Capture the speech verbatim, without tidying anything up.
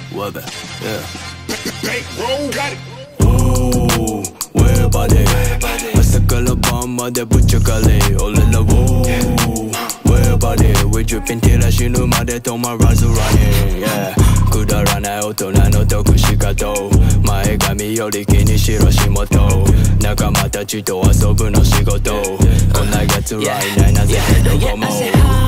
Weather, yeah. Bankroll got it. Ooh, where body?朝から晩までぶっちゃかり俺ら Ooh, where body? We dripping 照ら死ぬまで止まらず running, yeah. くだらない大人の得しかと前髪より気にしろ仕事仲間たちと遊ぶの仕事こんな奴らいないなぜかどこも